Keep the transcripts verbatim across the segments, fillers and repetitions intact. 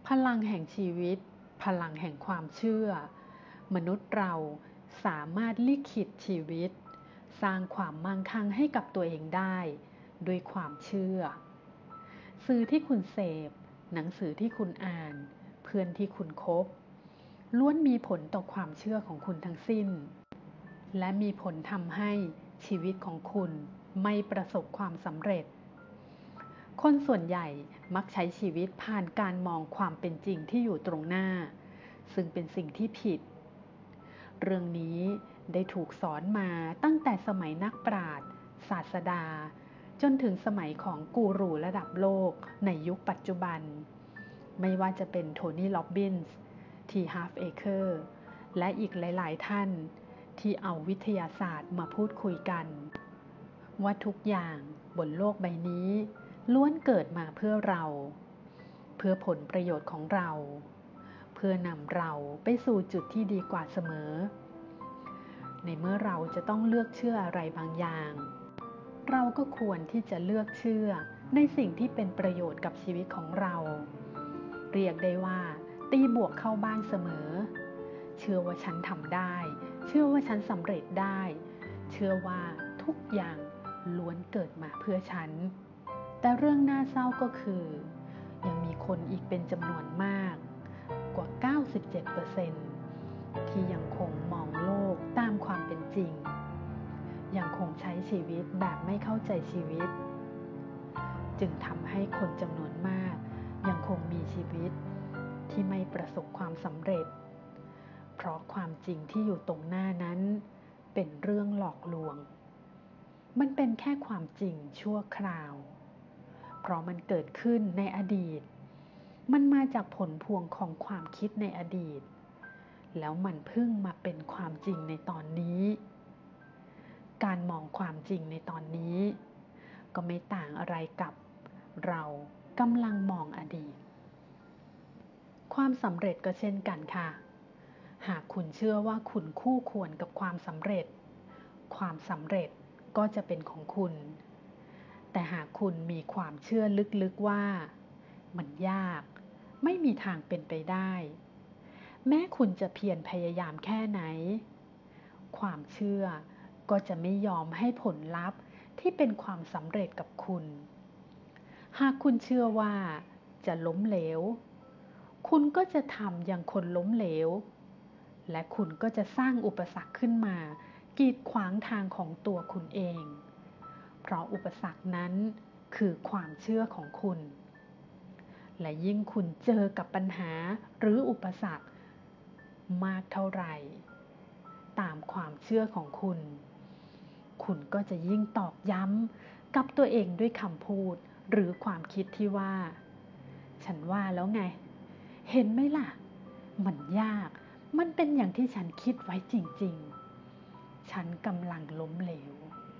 พลังแห่งชีวิตพลังแห่งความเชื่อมนุษย์เราสามารถลิขิตชีวิตสร้างความมั่งคั่งให้กับตัวเองได้ด้วยความเชื่อสื่อที่คุณเสพหนังสือที่คุณอ่านเพื่อนที่คุณคบล้วนมีผลต่อความเชื่อของคุณทั้งสิ้นและมีผลทำให้ชีวิตของคุณไม่ประสบความสำเร็จคนส่วนใหญ่มักใช้ชีวิตผ่านการมองความเป็นจริงที่อยู่ตรงหน้าซึ่งเป็นสิ่งที่ผิดเรื่องนี้ได้ถูกสอนมาตั้งแต่สมัยนักปราชญ์ศาสดาจนถึงสมัยของกูรูระดับโลกในยุคปัจจุบันไม่ว่าจะเป็นโทนี่ โรบินส์ ที ฮาล์ฟเอเคอร์ และอีกหลายๆท่านที่เอาวิทยาศาสตร์มาพูดคุยกันว่าทุกอย่างบนโลกใบนี้ล้วนเกิดมาเพื่อเราเพื่อผลประโยชน์ของเราเพื่อนำเราไปสู่จุดที่ดีกว่าเสมอในเมื่อเราจะต้องเลือกเชื่ออะไรบางอย่างเราก็ควรที่จะเลือกเชื่อในสิ่งที่เป็นประโยชน์กับชีวิตของเราเรียกได้ว่าตีบวกเข้าบ้านเสมอเชื่อว่าฉันทำได้เชื่อว่าฉันสำเร็จได้เชื่อว่าทุกอย่างล้วนเกิดมาเพื่อฉันแต่เรื่องน่าเศร้าก็คือยังมีคนอีกเป็นจำนวนมากกว่า เก้าสิบเจ็ดเปอร์เซ็นต์ ที่ยังคงมองโลกตามความเป็นจริงยังคงใช้ชีวิตแบบไม่เข้าใจชีวิตจึงทำให้คนจำนวนมากยังคงมีชีวิตที่ไม่ประสบความสำเร็จเพราะความจริงที่อยู่ตรงหน้านั้นเป็นเรื่องหลอกลวงมันเป็นแค่ความจริงชั่วคราวเพราะมันเกิดขึ้นในอดีตมันมาจากผลพวงของความคิดในอดีตแล้วมันเพิ่งมาเป็นความจริงในตอนนี้การมองความจริงในตอนนี้ก็ไม่ต่างอะไรกับเรากำลังมองอดีตความสำเร็จก็เช่นกันค่ะหากคุณเชื่อว่าคุณคู่ควรกับความสำเร็จความสำเร็จก็จะเป็นของคุณแต่หากคุณมีความเชื่อลึกๆว่ามันยากไม่มีทางเป็นไปได้แม้คุณจะเพียรพยายามแค่ไหนความเชื่อก็จะไม่ยอมให้ผลลัพธ์ที่เป็นความสำเร็จกับคุณหากคุณเชื่อว่าจะล้มเหลวคุณก็จะทำอย่างคนล้มเหลวและคุณก็จะสร้างอุปสรรคขึ้นมากีดขวางทางของตัวคุณเองเพราะอุปสรรคนั้นคือความเชื่อของคุณและยิ่งคุณเจอกับปัญหาหรืออุปสรรคมากเท่าไหร่ตามความเชื่อของคุณคุณก็จะยิ่งตอกย้ำกับตัวเองด้วยคำพูดหรือความคิดที่ว่าฉันว่าแล้วไงเห็นไหมล่ะมันยากมันเป็นอย่างที่ฉันคิดไว้จริงๆฉันกำลังล้มเหลว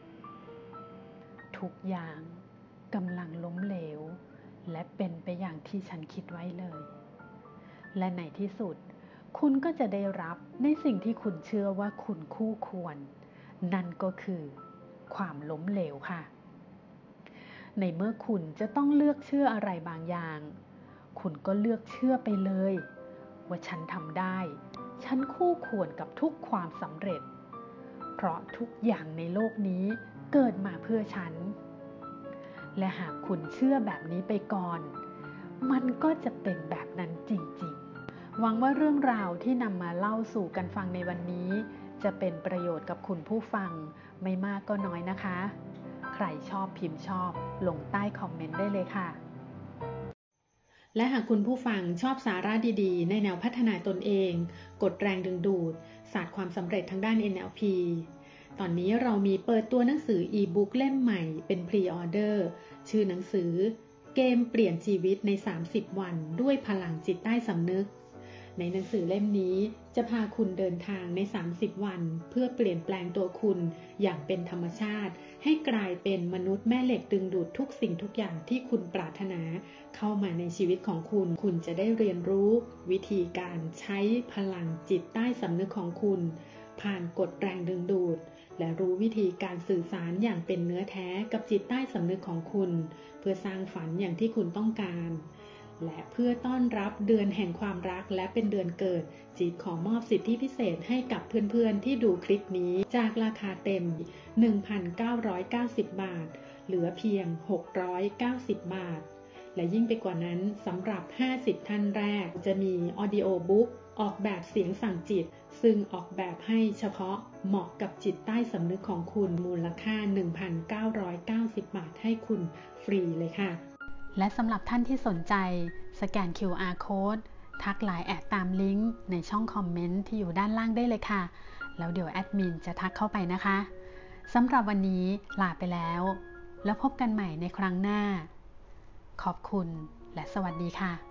ทุกอย่างกำลังล้มเหลวและเป็นไปอย่างที่ฉันคิดไว้เลยและในที่สุดคุณก็จะได้รับในสิ่งที่คุณเชื่อว่าคุณคู่ควรนั่นก็คือความล้มเหลวค่ะในเมื่อคุณจะต้องเลือกเชื่ออะไรบางอย่างคุณก็เลือกเชื่อไปเลยว่าฉันทำได้ฉันคู่ควรกับทุกความสำเร็จเพราะทุกอย่างในโลกนี้เกิดมาเพื่อฉันและหากคุณเชื่อแบบนี้ไปก่อนมันก็จะเป็นแบบนั้นจริงๆหวังว่าเรื่องราวที่นำมาเล่าสู่กันฟังในวันนี้จะเป็นประโยชน์กับคุณผู้ฟังไม่มากก็น้อยนะคะใครชอบพิมพ์ชอบลงใต้คอมเมนต์ได้เลยค่ะและหากคุณผู้ฟังชอบสาระดีๆในแนวพัฒนาตนเองกดแรงดึงดูดศาสตร์ความสำเร็จทางด้าน เอ็น แอล พี ตอนนี้เรามีเปิดตัวหนังสืออีบุ๊กเล่มใหม่เป็นพรีออเดอร์ชื่อหนังสือเกมเปลี่ยนชีวิตในสามสิบวันด้วยพลังจิตใต้สำนึกในหนังสือเล่มนี้จะพาคุณเดินทางในสามสิบวันเพื่อเปลี่ยนแปลงตัวคุณอย่างเป็นธรรมชาติให้กลายเป็นมนุษย์แม่เหล็กดึงดูดทุกสิ่งทุกอย่างที่คุณปรารถนาเข้ามาในชีวิตของคุณคุณจะได้เรียนรู้วิธีการใช้พลังจิตใต้สำนึกของคุณผ่านกฎแรงดึงดูดและรู้วิธีการสื่อสารอย่างเป็นเนื้อแท้กับจิตใต้สำนึกของคุณเพื่อสร้างฝันอย่างที่คุณต้องการและเพื่อต้อนรับเดือนแห่งความรักและเป็นเดือนเกิดจีดขอมอบสิทธิพิเศษให้กับเพื่อนๆที่ดูคลิปนี้จากราคาเต็ม หนึ่งพันเก้าร้อยเก้าสิบ บาทเหลือเพียง หกร้อยเก้าสิบ บาทและยิ่งไปกว่านั้นสำหรับห้าสิบท่านแรกจะมีออดิโอบุ๊กออกแบบเสียงสั่งจิตซึ่งออกแบบให้เฉพาะเหมาะกับจิตใต้สำนึกของคุณมูลค่า หนึ่งพันเก้าร้อยเก้าสิบ บาทให้คุณฟรีเลยค่ะและสำหรับท่านที่สนใจสแกน คิว อาร์ Code ทักไลน์แอดตามลิงก์ในช่องคอมเมนต์ที่อยู่ด้านล่างได้เลยค่ะแล้วเดี๋ยวแอดมินจะทักเข้าไปนะคะสำหรับวันนี้ลาไปแล้วแล้วพบกันใหม่ในครั้งหน้าขอบคุณและสวัสดีค่ะ